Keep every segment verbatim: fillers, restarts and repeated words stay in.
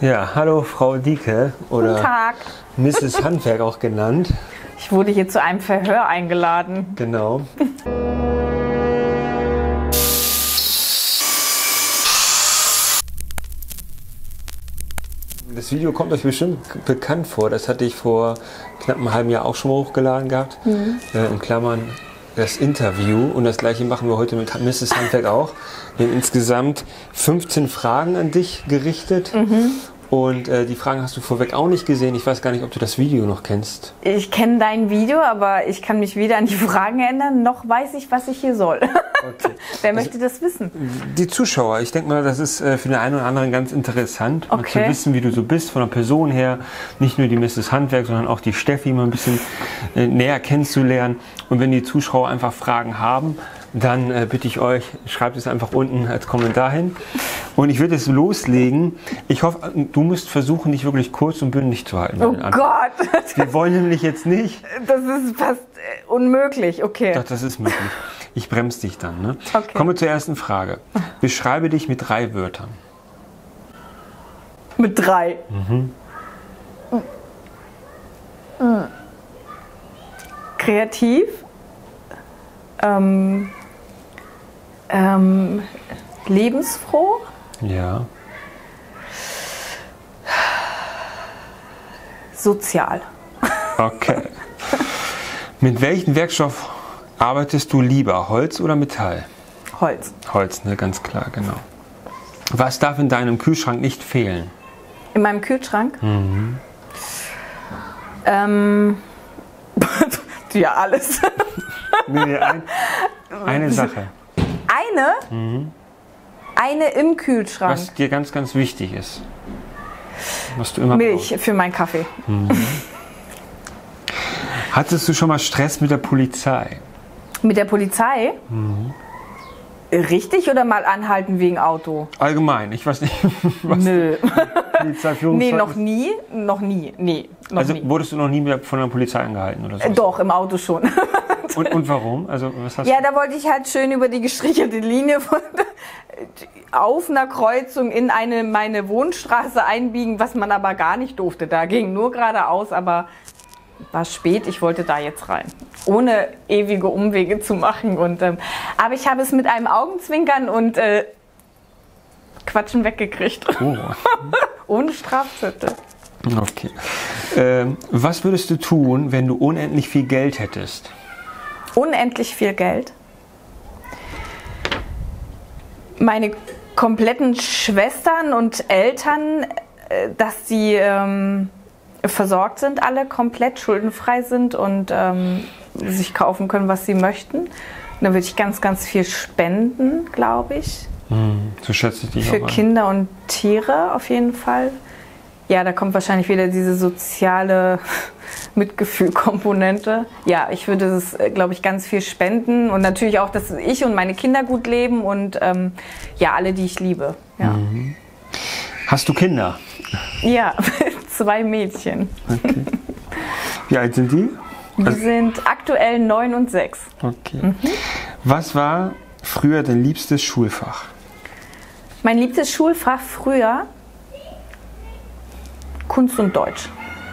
Ja, hallo Frau Dieke oder Guten Tag. Misses Handwerk auch genannt. Ich wurde hier zu einem Verhör eingeladen. Genau. Das Video kommt euch bestimmt bekannt vor. Das hatte ich vor knapp einem halben Jahr auch schon mal hochgeladen gehabt. Mhm. Äh, in Klammern das Interview. Und das gleiche machen wir heute mit Misses Handwerk auch. Wir haben insgesamt fünfzehn Fragen an dich gerichtet. Mhm. Und äh, die Fragen hast du vorweg auch nicht gesehen. Ich weiß gar nicht, ob du das Video noch kennst. Ich kenne dein Video, aber ich kann mich weder an die Fragen erinnern, noch weiß ich, was ich hier soll. Okay. Wer möchte also, das wissen? Die Zuschauer. Ich denke mal, das ist äh, für den einen oder anderen ganz interessant, okay. Mal zu wissen, wie du so bist, von der Person her. Nicht nur die Misses Handwerk, sondern auch die Steffi mal ein bisschen äh, näher kennenzulernen. Und wenn die Zuschauer einfach Fragen haben, dann äh, bitte ich euch, schreibt es einfach unten als Kommentar hin. Und ich würde es loslegen. Ich hoffe, du musst versuchen, dich wirklich kurz und bündig zu halten. Oh Gott! Wir wollen nämlich jetzt nicht... Das ist fast unmöglich, okay. Doch, das ist möglich. Ich bremse dich dann. Ne? Okay. Kommen wir zur ersten Frage. Beschreibe dich mit drei Wörtern. Mit drei? Mhm. Mhm. Kreativ. Ähm... Ähm, lebensfroh? Ja. Sozial. Okay. Mit welchem Werkstoff arbeitest du lieber, Holz oder Metall? Holz. Holz, ne, ganz klar, genau. Was darf in deinem Kühlschrank nicht fehlen? In meinem Kühlschrank? Mhm. Ähm, ja, alles. Nee, ein, eine Sache. Eine? Mhm. Eine im Kühlschrank. Was dir ganz, ganz wichtig ist. Was du immer Milch brauchst. Für meinen Kaffee. Mhm. Hattest du schon mal Stress mit der Polizei? Mit der Polizei? Mhm. Richtig oder mal anhalten wegen Auto? Allgemein, ich weiß nicht. Was Nö. Nee, noch ist. nie. Noch nie. Nee, noch also nie. Wurdest du noch nie von der Polizei angehalten oder so? Doch, im Auto schon. Und, und warum? Also, was hast ja, du? Da wollte ich halt schön über die gestrichelte Linie von, auf einer Kreuzung in eine meine Wohnstraße einbiegen, was man aber gar nicht durfte. Da ging nur geradeaus, aber war spät, ich wollte da jetzt rein. Ohne ewige Umwege zu machen. Und, ähm, aber ich habe es mit einem Augenzwinkern und äh, Quatschen weggekriegt. Oh. Ohne Strafzettel. Okay. Ähm, was würdest du tun, wenn du unendlich viel Geld hättest? Unendlich viel Geld? Meine kompletten Schwestern und Eltern, äh, dass sie ähm, versorgt sind, alle komplett schuldenfrei sind und ähm, sich kaufen können, was sie möchten. Und dann würde ich ganz, ganz viel spenden, glaube ich. Hm, so schätze ich dich Für auch Kinder und Tiere auf jeden Fall. Ja, da kommt wahrscheinlich wieder diese soziale Mitgefühlkomponente. Ja, ich würde es, glaube ich, ganz viel spenden und natürlich auch, dass ich und meine Kinder gut leben und ähm, ja, alle, die ich liebe. Ja. Mhm. Hast du Kinder? Ja, zwei Mädchen. Okay. Wie alt sind die? Die also, sind aktuell neun und sechs. Okay. Mhm. Was war früher dein liebstes Schulfach? Mein liebstes Schulfach früher? Kunst und Deutsch.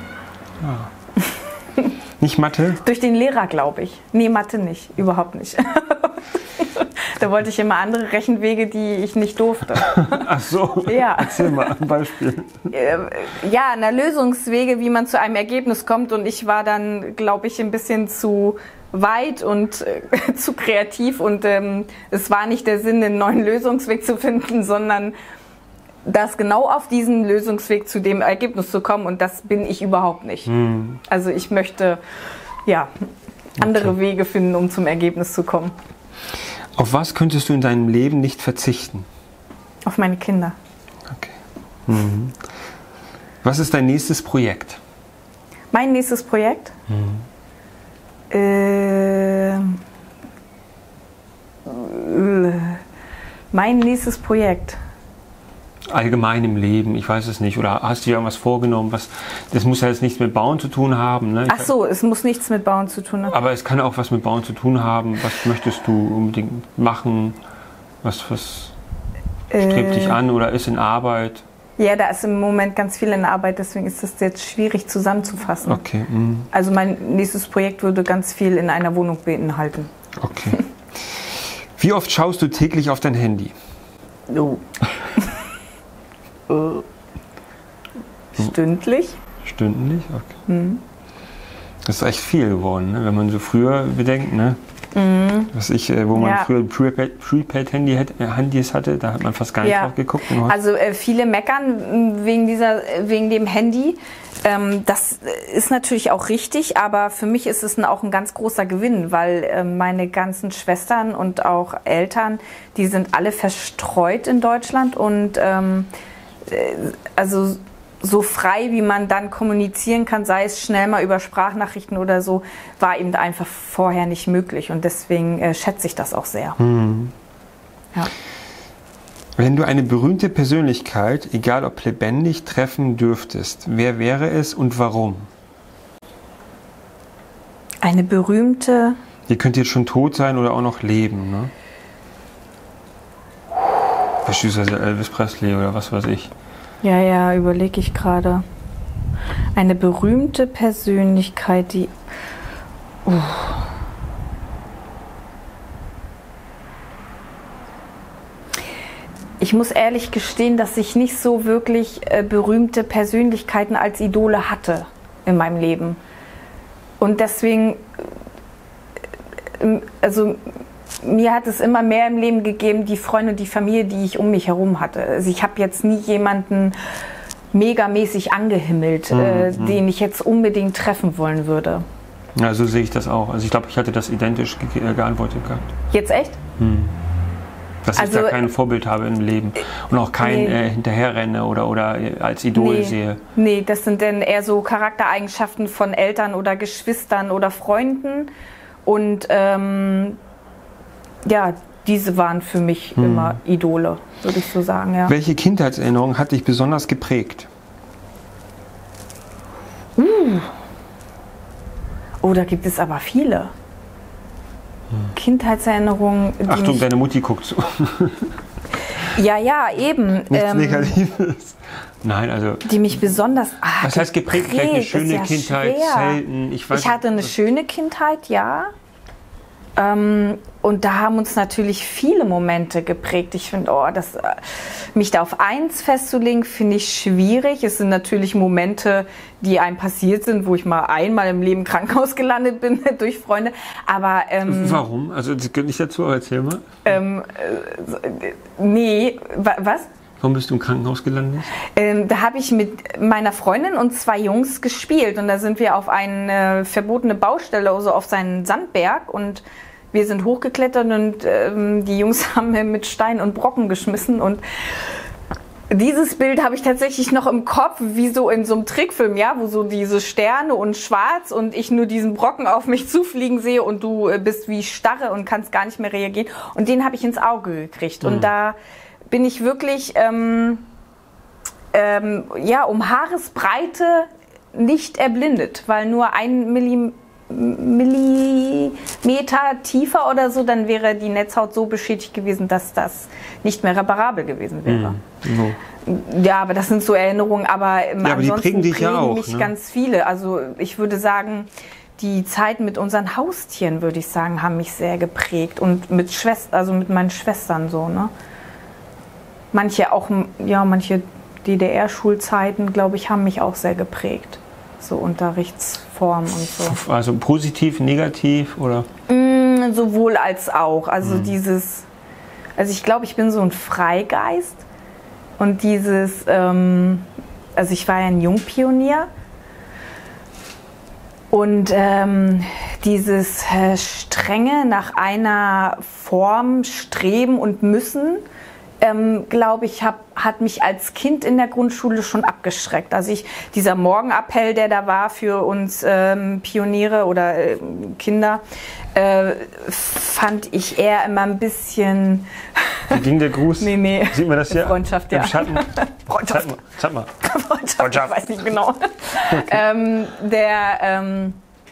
Ah. Nicht Mathe? Durch den Lehrer, glaube ich. Nee, Mathe nicht. Überhaupt nicht. Da wollte ich immer andere Rechenwege, die ich nicht durfte. Ach so. Ja. Erzähl mal ein Beispiel. Ja, na, Lösungswege, wie man zu einem Ergebnis kommt. Und ich war dann, glaube ich, ein bisschen zu weit und äh, zu kreativ. Und ähm, es war nicht der Sinn, einen neuen Lösungsweg zu finden, sondern das genau auf diesen Lösungsweg zu dem Ergebnis zu kommen. Und das bin ich überhaupt nicht. Hm. Also ich möchte ja andere okay. Wege finden, um zum Ergebnis zu kommen. Auf was könntest du in deinem Leben nicht verzichten? Auf meine Kinder. Okay. Mhm. Was ist dein nächstes Projekt? Mein nächstes Projekt? Mhm. Äh, mein nächstes Projekt. Allgemein im Leben, ich weiß es nicht. Oder hast du dir irgendwas vorgenommen? Was, das muss ja jetzt nichts mit Bauen zu tun haben. Ne? Ach so, es muss nichts mit Bauen zu tun haben. Aber es kann auch was mit Bauen zu tun haben. Was möchtest du unbedingt machen? Was, was strebt äh, dich an oder ist in Arbeit? Ja, da ist im Moment ganz viel in der Arbeit, deswegen ist das jetzt schwierig zusammenzufassen. Okay. Mhm. Also mein nächstes Projekt würde ganz viel in einer Wohnung beinhalten. Okay. Wie oft schaust du täglich auf dein Handy? Oh. Stündlich. Stündlich? Okay. Mhm. Das ist echt viel geworden, ne? Wenn man so früher bedenkt, ne? Mhm. Was ich, wo man ja. früher Prepaid-Handys hatte, da hat man fast gar nicht ja. drauf geguckt. Also äh, viele meckern wegen, dieser, wegen dem Handy. Ähm, das ist natürlich auch richtig, aber für mich ist es auch ein ganz großer Gewinn, weil äh, meine ganzen Schwestern und auch Eltern, die sind alle verstreut in Deutschland und ähm, äh, also so frei, wie man dann kommunizieren kann, sei es schnell mal über Sprachnachrichten oder so, war eben einfach vorher nicht möglich. Und deswegen äh, schätze ich das auch sehr. Hm. Ja. Wenn du eine berühmte Persönlichkeit, egal ob lebendig, treffen dürftest, wer wäre es und warum? Eine berühmte... Die könnte jetzt schon tot sein oder auch noch leben, ne? Beispielsweise Elvis Presley oder was weiß ich. Ja, ja, überlege ich gerade. Eine berühmte Persönlichkeit, die... Uh. Ich muss ehrlich gestehen, dass ich nicht so wirklich äh, berühmte Persönlichkeiten als Idole hatte in meinem Leben. Und deswegen... Äh, also... Mir hat es immer mehr im Leben gegeben, die Freunde und die Familie, die ich um mich herum hatte. Also ich habe jetzt nie jemanden megamäßig angehimmelt, mhm. äh, den ich jetzt unbedingt treffen wollen würde. Ja, so sehe ich das auch. Also ich glaube, ich hatte das identisch ge äh, geantwortet gehabt. Jetzt echt? Hm. Dass also, ich da kein Vorbild habe im Leben und auch kein nee. äh, Hinterherrenne oder, oder als Idol nee. sehe. Nee, das sind dann eher so Charaktereigenschaften von Eltern oder Geschwistern oder Freunden. Und ähm, ja, diese waren für mich hm. immer Idole, würde ich so sagen. Ja. Welche Kindheitserinnerung hat dich besonders geprägt? Uh. Oh, da gibt es aber viele. Hm. Kindheitserinnerungen. Achtung, mich... deine Mutti guckt zu. Ja, ja, eben. Nichts ähm, Negatives. Nein, also. Die mich besonders. Ah, was heißt geprägt? Vielleicht eine schöne ja Kindheit, schwer. selten. Ich, weiß, ich hatte eine schöne Kindheit, ja. Ähm, und da haben uns natürlich viele Momente geprägt. Ich finde, oh, das, äh, mich da auf eins festzulegen, finde ich schwierig. Es sind natürlich Momente, die einem passiert sind, wo ich mal einmal im Leben im Krankenhaus gelandet bin durch Freunde. Aber ähm, warum? Also das gehört nicht dazu, aber erzähl mal. Ähm, äh, nee, was? Warum bist du im Krankenhaus gelandet? Ähm, da habe ich mit meiner Freundin und zwei Jungs gespielt. Und da sind wir auf eine verbotene Baustelle, also auf seinen Sandberg. Und wir sind hochgeklettert und ähm, die Jungs haben mir mit Stein und Brocken geschmissen. Und dieses Bild habe ich tatsächlich noch im Kopf, wie so in so einem Trickfilm, ja, wo so diese Sterne und schwarz und ich nur diesen Brocken auf mich zufliegen sehe und du bist wie starre und kannst gar nicht mehr reagieren. Und den habe ich ins Auge gekriegt. Mhm. Und da bin ich wirklich ähm, ähm, ja, um Haaresbreite nicht erblindet, weil nur ein Millim Millimeter tiefer oder so, dann wäre die Netzhaut so beschädigt gewesen, dass das nicht mehr reparabel gewesen wäre. Mhm. Ja, aber das sind so Erinnerungen, aber, ähm, ja, aber ansonsten die prägen dich prägen ja auch, mich ne? ganz viele. Also ich würde sagen, die Zeit mit unseren Haustieren, würde ich sagen, haben mich sehr geprägt und mit Schwestern, also mit meinen Schwestern so, ne? Manche auch, ja, manche D D R-Schulzeiten, glaube ich, haben mich auch sehr geprägt. So Unterrichtsformen und so. Also positiv, negativ oder? Mm, sowohl als auch. Also mhm. dieses, also ich glaube, ich bin so ein Freigeist und dieses, ähm, also ich war ja ein Jungpionier und ähm, dieses äh, strenge nach einer Form streben und müssen, Ähm, glaube ich, hab, hat mich als Kind in der Grundschule schon abgeschreckt. Also ich, dieser Morgenappell, der da war für uns ähm, Pioniere oder äh, Kinder, äh, fand ich eher immer ein bisschen... Wie ging der Gruß? Nee, nee. Sieht man das hier? Freundschaft, ja. Im Schatten? Freundschaft. Zeig mal. Zeig mal. Freundschaft, Freundschaft. Ich weiß nicht genau. Okay. Ähm, der... Ähm,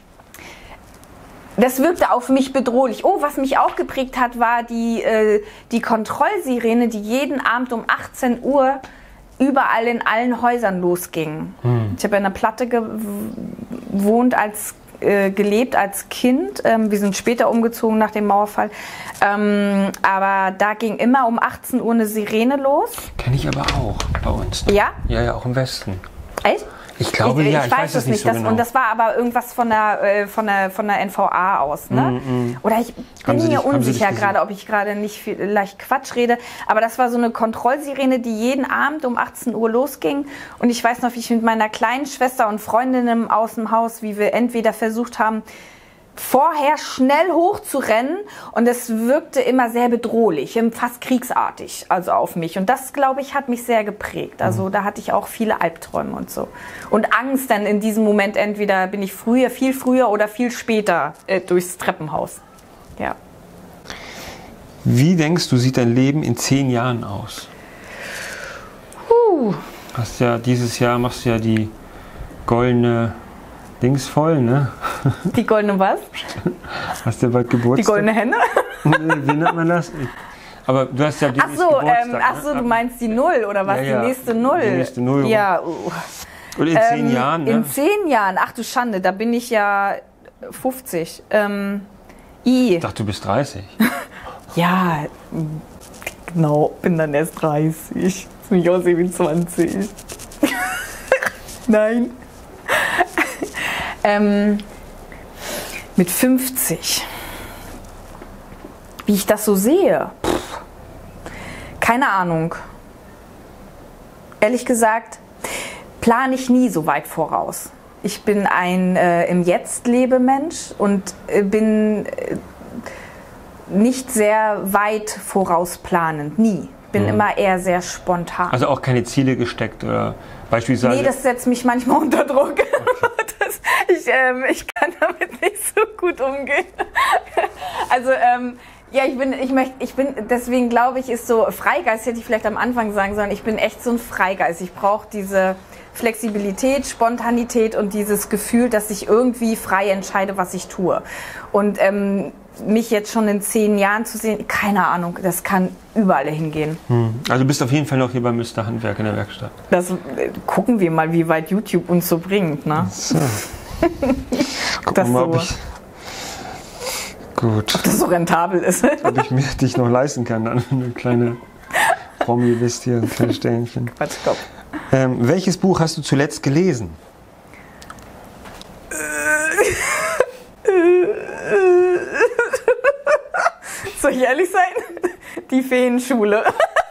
Das wirkte auf mich bedrohlich. Oh, was mich auch geprägt hat, war die, äh, die Kontrollsirene, die jeden Abend um achtzehn Uhr überall in allen Häusern losging. Hm. Ich habe in einer Platte gewohnt, als, äh, gelebt als Kind. Ähm, wir sind später umgezogen nach dem Mauerfall. Ähm, aber da ging immer um achtzehn Uhr eine Sirene los. Kenne ich aber auch bei uns. Ja? Ja, ja, auch im Westen. Echt? Ich glaube, ich, ja, ich, ich weiß, weiß es es nicht so das, genau. Und das war aber irgendwas von der, äh, von der, von der N V A aus, ne? Mm, mm. Oder ich bin mir dich, unsicher gerade, ob ich gerade nicht vielleicht Quatsch rede. Aber das war so eine Kontrollsirene, die jeden Abend um achtzehn Uhr losging. Und ich weiß noch, wie ich mit meiner kleinen Schwester und Freundinnen aus dem Haus, wie wir entweder versucht haben, vorher schnell hochzurennen, und es wirkte immer sehr bedrohlich, fast kriegsartig, also auf mich. Und das, glaube ich, hat mich sehr geprägt. Also da hatte ich auch viele Albträume und so. Und Angst dann in diesem Moment, entweder bin ich früher, viel früher oder viel später äh, durchs Treppenhaus. Ja. Wie denkst du, sieht dein Leben in zehn Jahren aus? Huh. Hast ja, dieses Jahr machst du ja die goldene Dings voll, ne? Die goldene was? Hast du ja bald Geburtstag? Die goldene Henne? Nee, wie nennt man das? Aber du hast ja die Ach so, ähm, ach so, ne? du meinst die Null oder was? Ja, ja. Die nächste Null? Die nächste Null. Ja. Uh. Und in zehn ähm, Jahren, ne? In zehn Jahren, ach du Schande, da bin ich ja fünfzig. Ähm, I. Ich dachte, du bist dreißig. Ja, genau, bin dann erst dreißig. Das bin ich auch siebenundzwanzig. Nein. ähm, mit fünfzig. Wie ich das so sehe? Pff, keine Ahnung. Ehrlich gesagt, plane ich nie so weit voraus. Ich bin ein äh, im Jetzt Lebemensch und äh, bin äh, nicht sehr weit vorausplanend, nie. Bin mhm. immer eher sehr spontan. Also auch keine Ziele gesteckt oder beispielsweise? Nee, das setzt mich manchmal unter Druck. Okay. das, ich, ähm, ich kann damit nicht so gut umgehen. Also ähm, ja, ich bin, ich möchte, ich bin, deswegen glaube ich, ist so Freigeist, hätte ich vielleicht am Anfang sagen sollen, ich bin echt so ein Freigeist. Ich brauche diese Flexibilität, Spontanität und dieses Gefühl, dass ich irgendwie frei entscheide, was ich tue. Und ähm, mich jetzt schon in zehn Jahren zu sehen, keine Ahnung, das kann überall hingehen. Hm. Also du bist auf jeden Fall noch hier bei Mister Handwerk in der Werkstatt. Das äh, gucken wir mal, wie weit YouTube uns so bringt. Ne? So. Gucken wir mal, ob ich, gut. ob das so rentabel ist. Ob ich mir dich noch leisten kann, dann eine kleine Promi-List hier, ein kleines Sternchen. Quatsch, komm. Ähm, welches Buch hast du zuletzt gelesen? Soll ich ehrlich sein? Die Feenschule.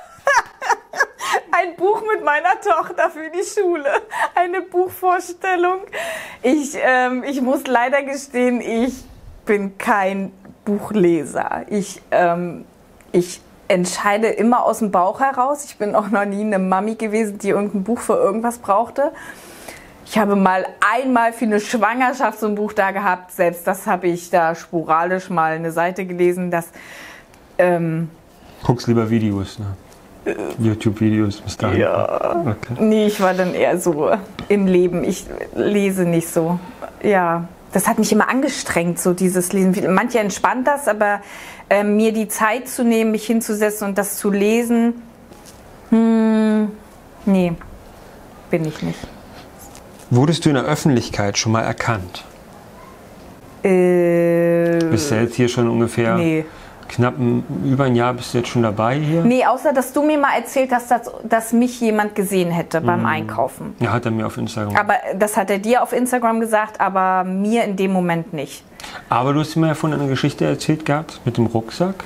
Ein Buch mit meiner Tochter für die Schule. Eine Buchvorstellung. Ich, ähm, ich muss leider gestehen, ich bin kein Buchleser. Ich, ähm, ich entscheide immer aus dem Bauch heraus. Ich bin auch noch nie eine Mami gewesen, die irgendein Buch für irgendwas brauchte. Ich habe mal einmal für eine Schwangerschaft so ein Buch da gehabt. Selbst das habe ich da sporadisch mal eine Seite gelesen. Dass, ähm, Guckst lieber Videos, ne? Äh, YouTube-Videos bis dahin. Ja. Okay. Nee, ich war dann eher so im Leben. Ich lese nicht so. Ja, das hat mich immer angestrengt, so dieses Lesen. Manche entspannt das, aber äh, mir die Zeit zu nehmen, mich hinzusetzen und das zu lesen, hm, nee, bin ich nicht. Wurdest du in der Öffentlichkeit schon mal erkannt? Äh, bist du jetzt hier schon ungefähr nee. knapp ein, über ein Jahr bist du jetzt schon dabei hier? Nee, außer dass du mir mal erzählt hast, dass, dass mich jemand gesehen hätte beim mhm. Einkaufen. Ja, hat er mir auf Instagram. Aber das hat er dir auf Instagram gesagt, aber mir in dem Moment nicht. Aber du hast mir ja von einer Geschichte erzählt gehabt mit dem Rucksack.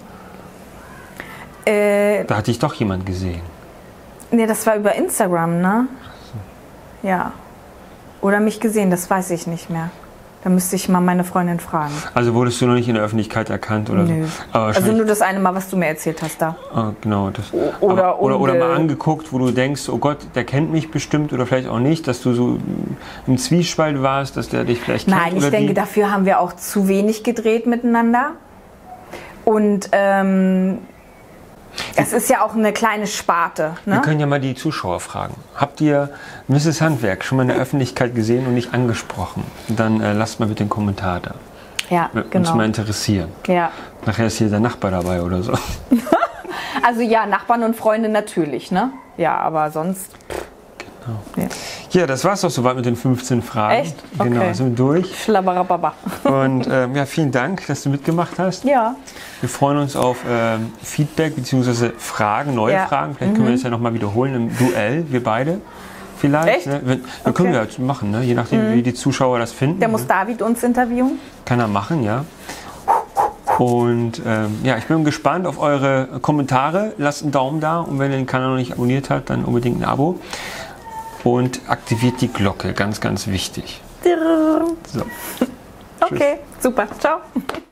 Äh, da hatte ich doch jemand gesehen. Nee, das war über Instagram, ne? So. Ja. Oder mich gesehen, das weiß ich nicht mehr. Da müsste ich mal meine Freundin fragen. Also wurdest du noch nicht in der Öffentlichkeit erkannt? Oder Nö. So? Aber also nur das eine Mal, was du mir erzählt hast da. Ah, genau. Das. Oder, aber, oder, oder und, mal angeguckt, wo du denkst, oh Gott, der kennt mich bestimmt oder vielleicht auch nicht, dass du so im Zwiespalt warst, dass der dich vielleicht kennt. Nein, ich oder denke, die? dafür haben wir auch zu wenig gedreht miteinander. Und ähm, es ist ja auch eine kleine Sparte. Ne? Wir können ja mal die Zuschauer fragen. Habt ihr Misses Handwerk schon mal in der Öffentlichkeit gesehen und nicht angesprochen? Dann äh, lasst mal bitte einen Kommentar da. Ja, Würde genau. uns mal interessieren. Ja. Nachher ist hier der Nachbar dabei oder so. Also ja, Nachbarn und Freunde natürlich, ne? Ja, aber sonst... Genau. Ja. ja, das war's doch soweit mit den fünfzehn Fragen. Echt? Okay. Genau, sind wir durch. Schlabberababa. Und ähm, ja, vielen Dank, dass du mitgemacht hast. Ja. Wir freuen uns auf ähm, Feedback bzw. Fragen, neue ja. Fragen. Vielleicht mhm. können wir das ja nochmal wiederholen im Duell, wir beide. Vielleicht. Echt? Ne? Wir, wir okay. können wir halt machen, ne? Je nachdem, mhm. wie die Zuschauer das finden. Der muss David uns interviewen. Kann er machen, ja. Und ähm, ja, ich bin gespannt auf eure Kommentare. Lasst einen Daumen da und wenn ihr den Kanal noch nicht abonniert habt, dann unbedingt ein Abo. Und aktiviert die Glocke, ganz, ganz wichtig. So. Okay, super. Ciao.